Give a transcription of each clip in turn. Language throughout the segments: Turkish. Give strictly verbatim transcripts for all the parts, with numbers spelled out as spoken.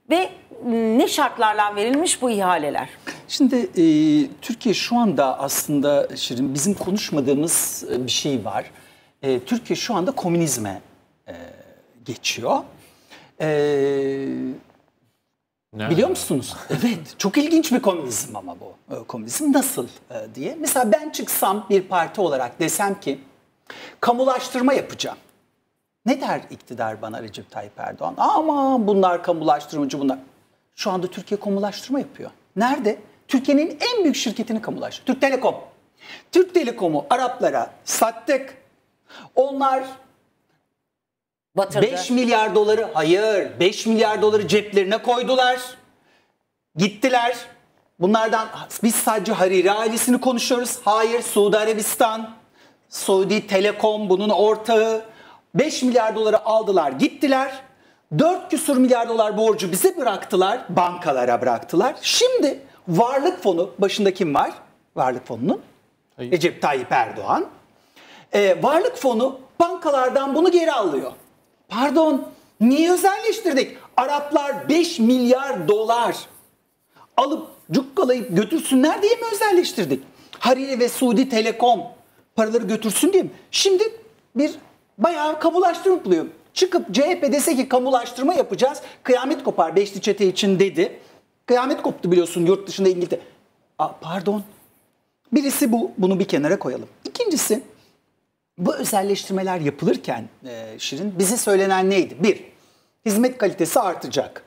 Ve ne şartlarla verilmiş bu ihaleler? Şimdi e, Türkiye şu anda aslında Şirin bizim konuşmadığımız bir şey var. E, Türkiye şu anda komünizme e, geçiyor. E, biliyor musunuz? Evet, çok ilginç bir komünizm ama bu. E, komünizm nasıl e, diye. Mesela ben çıksam bir parti olarak desem ki kamulaştırma yapacağım. Ne der iktidar bana, Recep Tayyip Erdoğan? Aman bunlar kamulaştırmacı bunlar. Şu anda Türkiye kamulaştırma yapıyor. Nerede? Türkiye'nin en büyük şirketini kamulaştırıyor. Türk Telekom. Türk Telekom'u Araplara sattık. Onlar Batırdı. beş milyar doları, hayır beş milyar doları ceplerine koydular. Gittiler. Bunlardan biz sadece Hariri ailesini konuşuyoruz. Hayır, Suudi Arabistan, Suudi Telekom bunun ortağı. beş milyar doları aldılar, gittiler. dört küsur milyar dolar borcu bize bıraktılar, bankalara bıraktılar. Şimdi Varlık Fonu, başında kim var? Varlık Fonu'nun Hayır. Recep Tayyip Erdoğan. Ee, Varlık Fonu bankalardan bunu geri alıyor. Pardon, niye özelleştirdik? Araplar beş milyar dolar alıp cukkalayıp götürsünler diye mi özelleştirdik? Hariri ve Suudi Telekom paraları götürsün diye mi? Şimdi bir bayağı kamulaştırma yapılıyor. Çıkıp C H P dese ki kamulaştırma yapacağız, kıyamet kopar Beşli Çete için dedi. Kıyamet koptu biliyorsun yurt dışında İngiltere. Aa, pardon. Birisi bu, bunu bir kenara koyalım. İkincisi, bu özelleştirmeler yapılırken e, Şirin bize söylenen neydi? Bir, hizmet kalitesi artacak.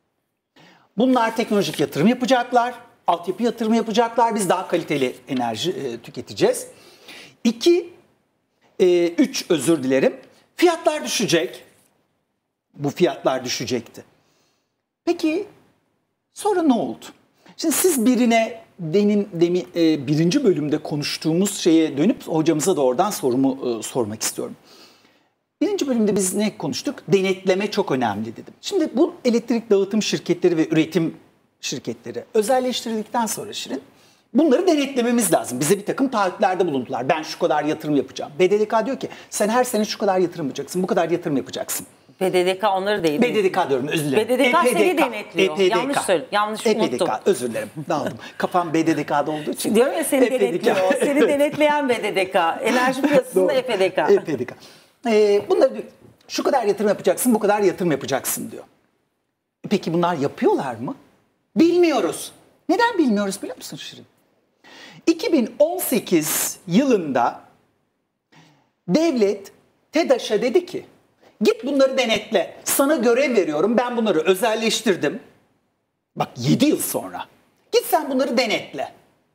Bunlar teknolojik yatırım yapacaklar, altyapı yatırımı yapacaklar, biz daha kaliteli enerji e, tüketeceğiz. İki, e, üç özür dilerim, fiyatlar düşecek. Bu fiyatlar düşecekti. Peki sonra ne oldu? Şimdi siz birine demin, demin e, birinci bölümde konuştuğumuz şeye dönüp hocamıza da oradan sorumu e, sormak istiyorum. Birinci bölümde biz ne konuştuk? Denetleme çok önemli dedim. Şimdi bu elektrik dağıtım şirketleri ve üretim şirketleri özelleştirildikten sonra Şirin, bunları denetlememiz lazım. Bize bir takım taahhütlerde bulundular. Ben şu kadar yatırım yapacağım. B D D K diyor ki sen her sene şu kadar yatırım yapacaksın, bu kadar yatırım yapacaksın. B D D K onları değil. B D D K diyorum, özür dilerim. B D D K E P D K, seni denetliyor. E P D K, Yanlış söyledim. Yanlış E P D K, unuttum. özür dilerim. Dağıldım. Kafam B D D K'da olduğu için. Diyorum ya seni E P D K. denetliyor. Seni denetleyen B D D K. Enerji piyasasında E P D K. E P D K. Ee, bunları diyor, şu kadar yatırım yapacaksın, bu kadar yatırım yapacaksın diyor. Peki bunlar yapıyorlar mı? Bilmiyoruz. Neden bilmiyoruz biliyor musun Şirin? iki bin on sekiz yılında devlet TEDAŞ'a dedi ki git bunları denetle. Sana görev veriyorum. Ben bunları özelleştirdim. Bak yedi yıl sonra. Git sen bunları denetle.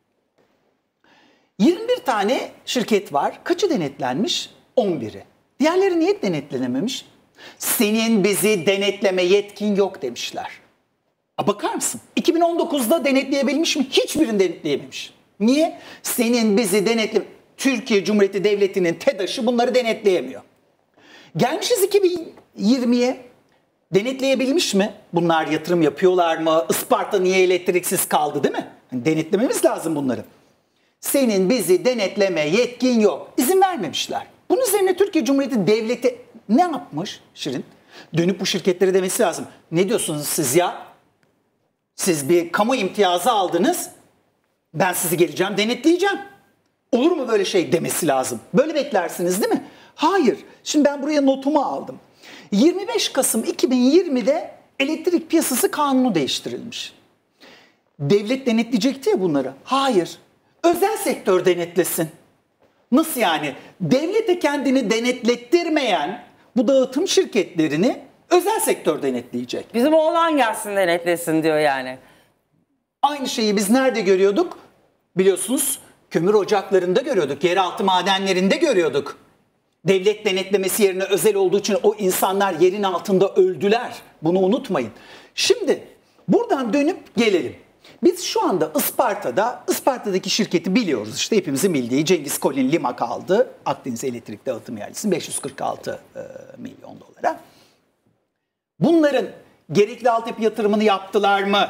yirmi bir tane şirket var. Kaçı denetlenmiş? on biri. Diğerleri niye denetlenememiş? Senin bizi denetleme yetkin yok demişler. A, bakar mısın? iki bin on dokuzda denetleyebilmiş mi? Hiçbirini denetleyememiş. Niye? Senin bizi denetle... Türkiye Cumhuriyeti Devleti'nin TEDAŞ'ı bunları denetleyemiyor. Gelmişiz iki bin yirmiye. Denetleyebilmiş mi? Bunlar yatırım yapıyorlar mı? Isparta niye elektriksiz kaldı değil mi? Yani denetlememiz lazım bunları. Senin bizi denetleme yetkin yok. İzin vermemişler. Bunun üzerine Türkiye Cumhuriyeti Devleti ne yapmış Şirin? Dönüp bu şirketlere demesi lazım. Ne diyorsunuz siz ya? Siz bir kamu imtiyazı aldınız. Ben sizi geleceğim denetleyeceğim. Olur mu böyle şey demesi lazım. Böyle beklersiniz değil mi? Hayır. Şimdi ben buraya notumu aldım. yirmi beş Kasım iki bin yirmide elektrik piyasası kanunu değiştirilmiş. Devlet denetleyecekti ya bunları. Hayır. Özel sektör denetlesin. Nasıl yani? Devlete kendini denetlettirmeyen bu dağıtım şirketlerini özel sektör denetleyecek. Bizim oğlan gelsin denetlesin diyor yani. Aynı şeyi biz nerede görüyorduk? Biliyorsunuz kömür ocaklarında görüyorduk. Yeraltı madenlerinde görüyorduk. Devlet denetlemesi yerine özel olduğu için o insanlar yerin altında öldüler. Bunu unutmayın. Şimdi buradan dönüp gelelim. Biz şu anda Isparta'da, Isparta'daki şirketi biliyoruz. İşte hepimizin bildiği Cengiz Kolin Limak aldı. Akdeniz Elektrik Dağıtım Yerlisi'ni beş yüz kırk altı e, milyon dolara. Bunların gerekli altyapı yatırımını yaptılar mı?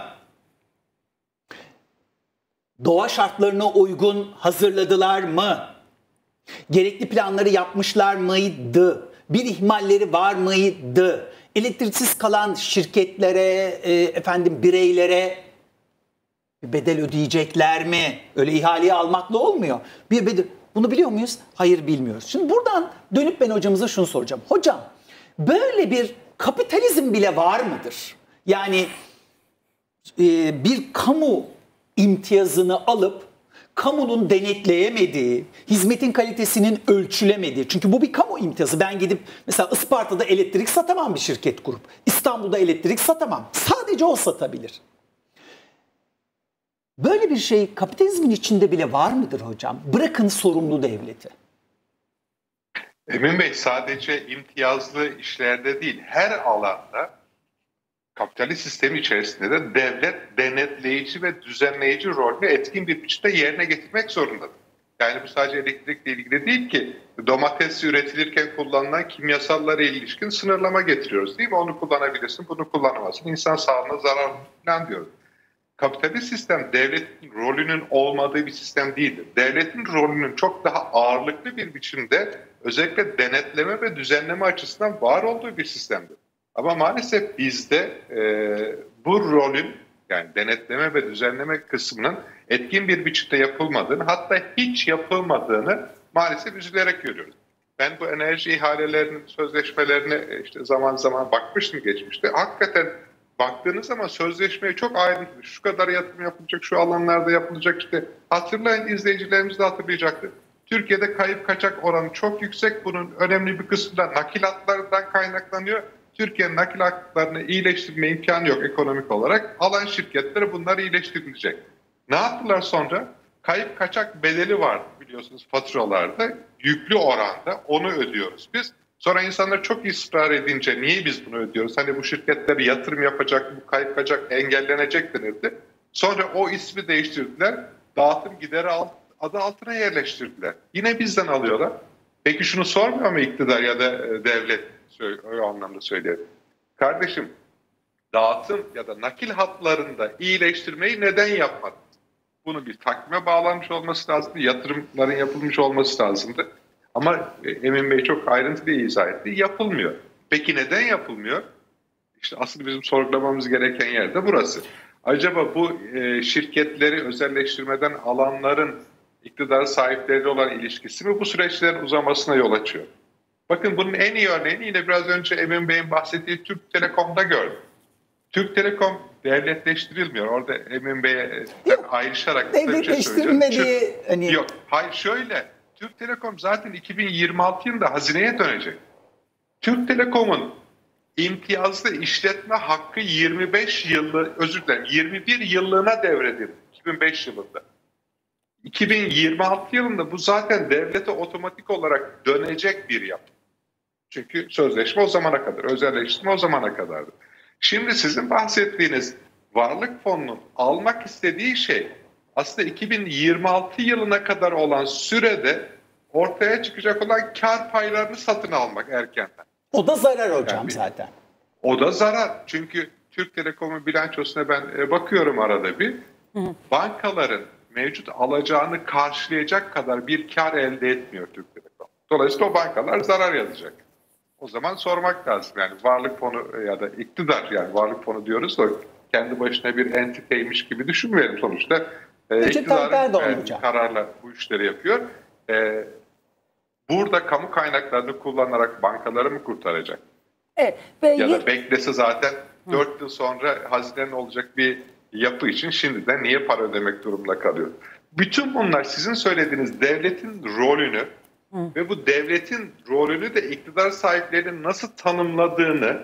Doğa şartlarına uygun hazırladılar mı? Gerekli planları yapmışlar mıydı? Bir ihmalleri var mıydı? Elektriksiz kalan şirketlere, e, efendim bireylere bir bedel ödeyecekler mi? Öyle ihaleyi almakla olmuyor. Bir bedel. Bunu biliyor muyuz? Hayır, bilmiyoruz. Şimdi buradan dönüp ben hocamıza şunu soracağım. Hocam, böyle bir kapitalizm bile var mıdır? Yani e, bir kamu imtiyazını alıp kamunun denetleyemediği, hizmetin kalitesinin ölçülemediği. Çünkü bu bir kamu imtiyazı. Ben gidip mesela Isparta'da elektrik satamam bir şirket kurup. İstanbul'da elektrik satamam. Sadece o satabilir. Böyle bir şey kapitalizmin içinde bile var mıdır hocam? Bırakın sorumlu devleti. Emin Bey, sadece imtiyazlı işlerde değil, her alanda kapitalist sistemi içerisinde de devlet denetleyici ve düzenleyici rolünü etkin bir biçimde yerine getirmek zorundadır. Yani bu sadece elektrikle ilgili değil ki, domates üretilirken kullanılan kimyasallara ilişkin sınırlama getiriyoruz değil mi? Onu kullanabilirsin, bunu kullanamazsın, insan sağlığına zararlı falan diyoruz. Kapitalist sistem devletin rolünün olmadığı bir sistem değildir. Devletin rolünün çok daha ağırlıklı bir biçimde özellikle denetleme ve düzenleme açısından var olduğu bir sistemdir. Ama maalesef bizde e, bu rolün, yani denetleme ve düzenleme kısmının etkin bir biçimde yapılmadığını, hatta hiç yapılmadığını maalesef üzülerek görüyoruz. Ben bu enerji ihalelerinin sözleşmelerine işte zaman zaman bakmıştım geçmişte. Hakikaten baktığınız zaman sözleşmeye çok ayrıntılı, şu kadar yatırım yapılacak, şu alanlarda yapılacak, işte hatırlayın, izleyicilerimiz de hatırlayacaktır. Türkiye'de kayıp kaçak oranı çok yüksek. Bunun önemli bir kısmı da nakilatlardan kaynaklanıyor. Türkiye'nin nakilatlarını iyileştirme imkanı yok ekonomik olarak. Alan şirketlere bunlar iyileştirilecek. Ne yaptılar sonra? Kayıp kaçak bedeli var biliyorsunuz faturalarda. Yüklü oranda onu ödüyoruz biz. Sonra insanlar çok ısrar edince niye biz bunu ödüyoruz? Hani bu şirketler yatırım yapacak, bu kayıp kaçak engellenecek denildi. Sonra o ismi değiştirdiler. Dağıtım gideri adı altına yerleştirdiler. Yine bizden alıyorlar. Peki şunu sormuyor mu iktidar ya da devlet? O anlamda söyleyelim. Kardeşim, dağıtım ya da nakil hatlarında iyileştirmeyi neden yapmadınız? Bunu bir takvime bağlanmış olması lazımdı. Yatırımların yapılmış olması lazımdı. Ama Emin Bey çok ayrıntılı izah etti. Yapılmıyor. Peki neden yapılmıyor? İşte asıl bizim sorgulamamız gereken yer de burası. Acaba bu e, şirketleri özelleştirmeden alanların iktidar sahipleriyle olan ilişkisi mi bu süreçlerin uzamasına yol açıyor? Bakın bunun en iyi örneğini yine biraz önce Emin Bey'in bahsettiği Türk Telekom'da gördüm. Türk Telekom devletleştirilmiyor. Orada Emin Bey'e ayrışarak devletleştirilmediği hani... Yok, hayır şöyle. Türk Telekom zaten iki bin yirmi altı yılında hazineye dönecek. Türk Telekom'un imtiyazlı işletme hakkı yirmi beş yıllı, özür dilerim yirmi bir yıllığına devredildi iki bin beş yılında. iki bin yirmi altı yılında bu zaten devlete otomatik olarak dönecek bir yapı. Çünkü sözleşme o zamana kadar, özelleştirme o zamana kadardı. Şimdi sizin bahsettiğiniz varlık fonunun almak istediği şey aslında iki bin yirmi altı yılına kadar olan sürede ortaya çıkacak olan kar paylarını satın almak erkenden. O da zarar hocam yani, zaten. O da zarar. Çünkü Türk Telekom'un bilançosuna ben bakıyorum arada bir. Hı. Bankaların mevcut alacağını karşılayacak kadar bir kar elde etmiyor Türk Telekom. Dolayısıyla o bankalar zarar yazacak. O zaman sormak lazım. Yani varlık fonu ya da iktidar, yani varlık fonu diyoruz da kendi başına bir entiteymiş gibi düşünmeyelim sonuçta. E, iktidarın yani kararla bu işleri yapıyor. E, burada kamu kaynaklarını kullanarak bankaları mı kurtaracak? Evet. Ve ya da beklese zaten dört yıl sonra hazinenin olacak bir yapı için şimdiden niye para ödemek durumunda kalıyor? Bütün bunlar sizin söylediğiniz devletin rolünü Hı. ve bu devletin rolünü de iktidar sahiplerinin nasıl tanımladığını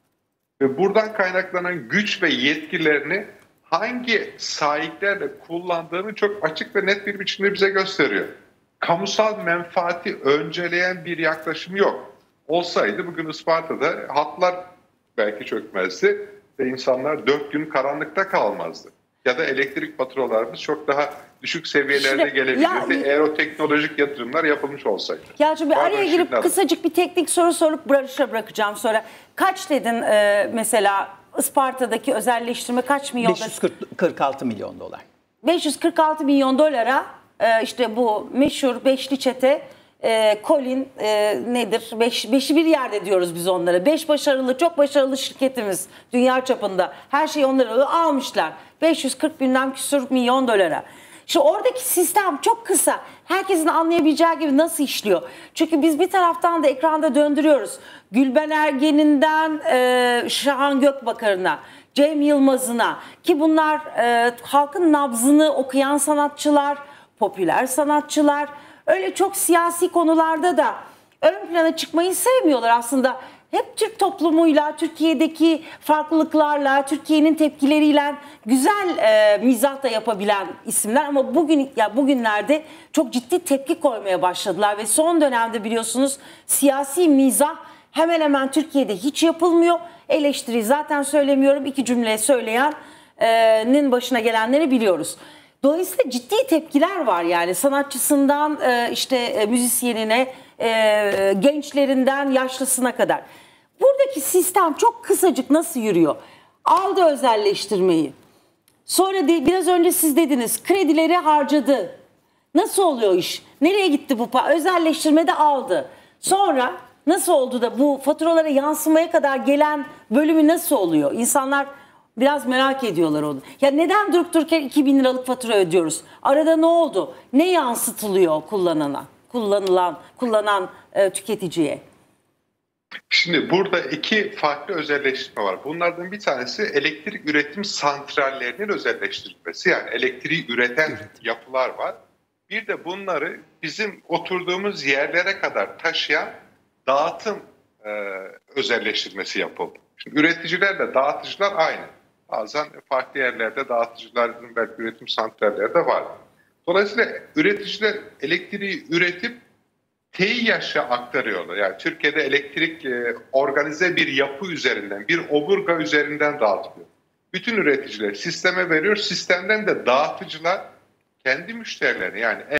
ve buradan kaynaklanan güç ve yetkilerini hangi sahiplerle kullandığını çok açık ve net bir biçimde bize gösteriyor. Kamusal menfaati önceleyen bir yaklaşım yok. Olsaydı bugün Isparta'da hatlar belki çökmezdi ve insanlar dört gün karanlıkta kalmazdı. Ya da elektrik faturalarımız çok daha düşük seviyelerde Şimdi, gelebilirdi ya, eğer o teknolojik yatırımlar yapılmış olsaydı. Ya bir araya girip şimdi kısacık bir teknik soru sorup Barış'a bırakacağım sonra. Kaç dedin e, mesela Isparta'daki özelleştirme kaç milyon? beş yüz kırk altı milyon dolar. beş yüz kırk altı milyon dolara e, işte bu meşhur beşli çete e, Colin e, nedir? Beş, beşi bir yerde diyoruz biz onlara. Beş başarılı, çok başarılı şirketimiz dünya çapında. Her şeyi onları almışlar. beş yüz kırk bilmem küsur milyon dolara. Şimdi oradaki sistem çok kısa. Herkesin anlayabileceği gibi nasıl işliyor? Çünkü biz bir taraftan da ekranda döndürüyoruz. Gülben Ergen'inden e, Şahan Gökbakar'ına, Cem Yılmaz'ına ki bunlar e, halkın nabzını okuyan sanatçılar, popüler sanatçılar. Öyle çok siyasi konularda da ön plana çıkmayı sevmiyorlar aslında. Hep Türk toplumuyla, Türkiye'deki farklılıklarla, Türkiye'nin tepkileriyle güzel e, mizah da yapabilen isimler ama bugün ya bugünlerde çok ciddi tepki koymaya başladılar ve son dönemde biliyorsunuz siyasi mizah hemen hemen Türkiye'de hiç yapılmıyor. Eleştiri zaten söylemiyorum. İki cümle söyleyenin başına gelenleri biliyoruz. Dolayısıyla ciddi tepkiler var yani sanatçısından e, işte e, müzisyenine, e, gençlerinden yaşlısına kadar. Buradaki sistem çok kısacık nasıl yürüyor? Aldı özelleştirmeyi. Sonra de, biraz önce siz dediniz kredileri harcadı. Nasıl oluyor iş? Nereye gitti bu para? Özelleştirme de aldı. Sonra nasıl oldu da bu faturalara yansımaya kadar gelen bölümü nasıl oluyor? İnsanlar biraz merak ediyorlar onu. Ya neden durup dururken iki bin liralık fatura ödüyoruz? Arada ne oldu? Ne yansıtılıyor kullanana? Kullanılan, kullanan e, tüketiciye? Şimdi burada iki farklı özelleştirme var. Bunlardan bir tanesi elektrik üretim santrallerinin özelleştirilmesi. Yani elektriği üreten evet. yapılar var. Bir de bunları bizim oturduğumuz yerlere kadar taşıyan dağıtım e, özelleştirmesi yapıldı. Şimdi üreticilerle dağıtıcılar aynı. Bazen farklı yerlerde dağıtıcıların belki üretim santralleri de var. Dolayısıyla üreticiler elektriği üretip TİİAŞ'a aktarıyorlar. Yani Türkiye'de elektrik e, organize bir yapı üzerinden, bir omurga üzerinden dağıtılıyor. Bütün üreticiler sisteme veriyor. Sistemden de dağıtıcılar kendi müşterilerini yani